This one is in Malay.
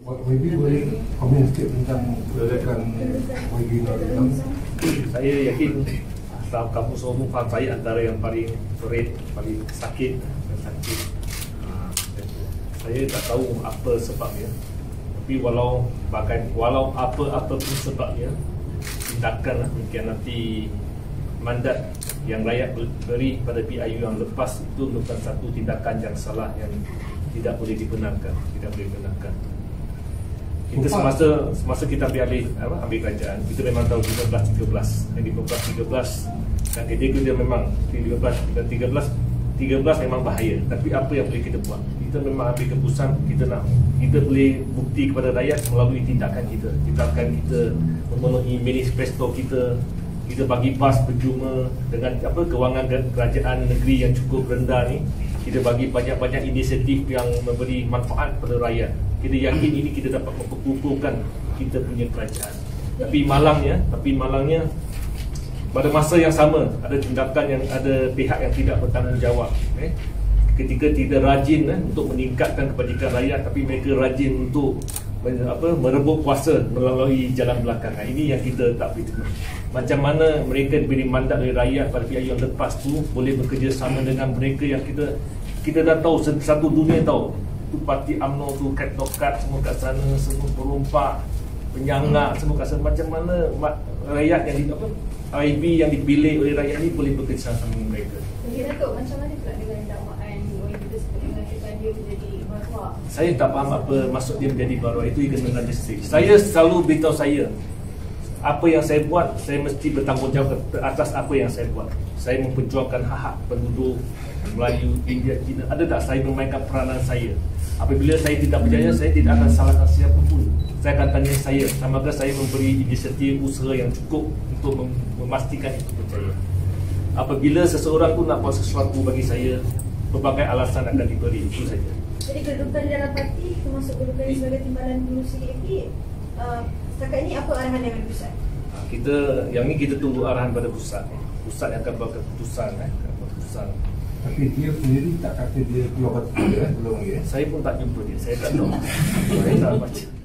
YB boleh komen sikit tentang gerakan YB Nordin? Saya yakin staf kampus umum faham saya antara yang paling perit, paling sakit dan sakit. Saya tak tahu apa sebabnya. Tapi walau apa-apa pun sebabnya, tindakan mungkin nanti mandat yang rakyat beri pada PIU yang lepas itu merupakan satu tindakan yang salah yang tidak boleh dibenarkan, Kita semasa kita ambil kerajaan, kita memang tahu 13 dan di 13 dan ketika dia memang 13 memang bahaya. Tapi apa yang boleh kita buat? Kita memang ambil keputusan, kita boleh bukti kepada rakyat melalui tindakan kita memenuhi manifesto kita bagi PAS berjumpa dengan kewangan kerajaan negeri yang cukup rendah ni. Kita bagi banyak-banyak inisiatif yang memberi manfaat kepada rakyat. Kita yakin ini kita dapat memperkukuhkan kita punya kerajaan. Tapi malangnya pada masa yang sama ada tindakan yang ada pihak yang tidak bertanggungjawab. Ketika tidak rajin untuk meningkatkan kebajikan rakyat, tapi mereka rajin untuk merebut kuasa melalui jalan belakang. Ini yang kita tak boleh terima. Macam mana mereka diberi mandat oleh rakyat pada PIU yang lepas tu boleh bekerjasama dengan mereka yang kita dah tahu, satu dunia tahu tu parti UMNO tu kat semua kat sana, semua perompak, penyangga semua kat sana. Macam mana rakyat yang IB yang dipilih oleh rakyat ni boleh bekerjasama dengan mereka? Jadi Datuk, macam mana pula dengan dakwaan OIB tersebut mengatakan dia menjadi baruah? Saya tak faham apa maksud dia menjadi baruah. Itu kena logistik. Saya selalu beritahu apa yang saya buat, saya mesti bertanggungjawab atas apa yang saya buat. Saya memperjuangkan hak-hak penduduk Melayu, India, Cina. Ada tak saya memainkan peranan saya? Apabila saya tidak berjaya, saya tidak akan salahkan siapa pun. Saya akan tanya samakah saya memberi inisiatif usaha yang cukup untuk memastikan itu berjaya. Apabila seseorang pun nak buat sesuatu bagi saya, berbagai alasan akan diberi. Itu saja. Jadi kedudukan dalam parti, termasuk kedudukan sebagai timbalan pengurusi CAP, setakat ini apa arahan yang dari pusat? Yang ni kita tunggu arahan pada pusat. Pusat yang akan buat keputusan. Tapi dia sendiri tak kata dia keluar parti belum lagi. Saya pun tak jumpa dia. Saya tak tahu. Saya tak baca.